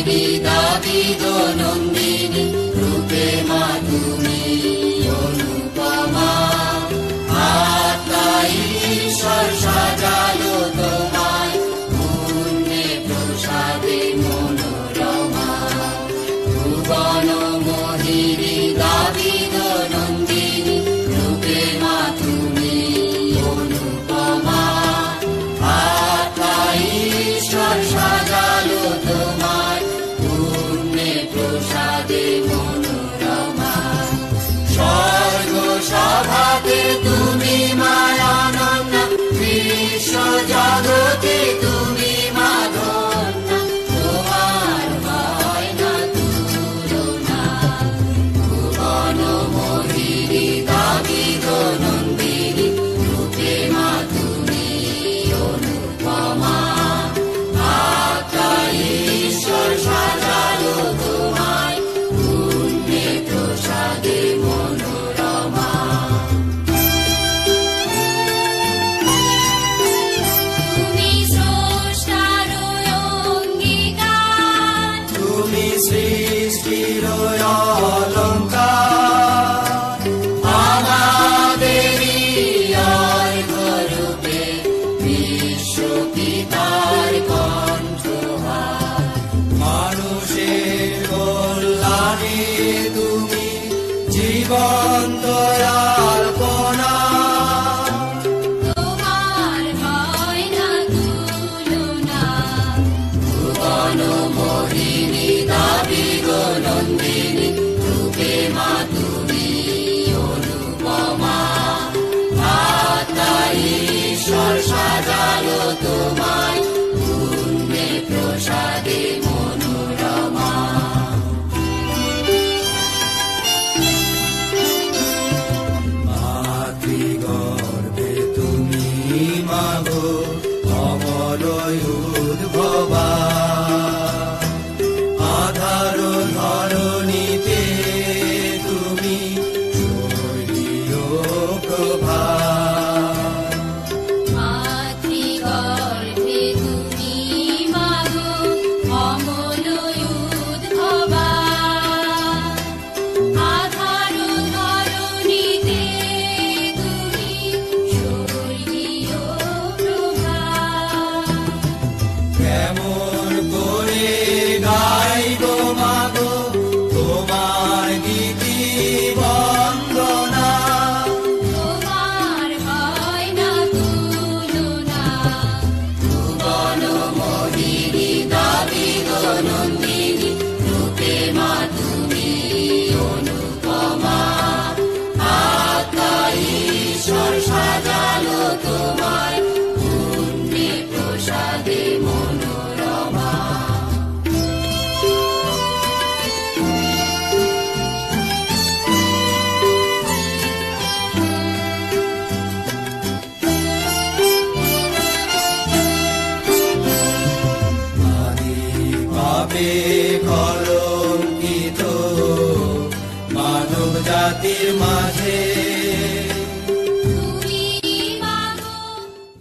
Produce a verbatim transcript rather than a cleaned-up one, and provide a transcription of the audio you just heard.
মোহিনী দাবিদ নন্দিনী রূপে মা তুমি অনুপমা। আত্মা ঈশ্বর সাজালো তোমায় পুণ্যে প্রসাদে মনোরমা। ভুবন মোহিনী দাবিদ নন্দিনী রূপে মা তুমি অনুপমা। আত্মা ঈশ্বর সাজালো তোমায় পুণ্যে প্রসাদে মনোরমা। স্বর্গ সভাতে তুমি মায়ানন্দ বিশ্ব জগতে তুমি মাধন্যা। তোমার হয় না তুলনা। ভুবন মোহিনী দাবিদ নন্দিনী রূপে মা তুমি অনুপমা। আত্মা ঈশ্বর সাজালো তোমায় পুণ্যে প্রসাদে মনোরমা। তুমি স্রষ্টার অঙ্গীকার, তুমি সৃষ্টির অলঙ্কার। আমাদেরই অর্ঘ্যরূপে বিশ্ব পিতার কণ্ঠহার। মানুষের কল্যাণে তুমি জীবন্ত আলপনা। তোমার হয় না তুলনা। ভুবন মোহিনী দাবিদ নন্দিনী রূপে মা তুমি অনুপমা। আত্মা ঈশ্বর সাজালো তোমায় পুণ্যে প্রসাদে মনোরমা। মাতৃগর্ভে তুমি মাগো অমল উদ্ভবা। আধার ধরণীতে তুমি স্বর্গীয় প্রভা। মাতৃগর্ভে তুমি মাগো অমল উদ্ভবা। আধার ধরণীতে তুমি স্বর্গীয় প্রভা। কেমন করে গাইব মাগো তোমার গীতি বন্দনা। তোমার হয় না তুলনা। ভুবন মোহিনী দাবিদ নন্দিনী রূপে মা তুমি অনুপমা। আত্মা ঈশ্বর সাজালো তোমায় পুণ্যে প্রসাদে মনোরমা। আদি পাপে কলঙ্কিত মানব জাতির মাঝে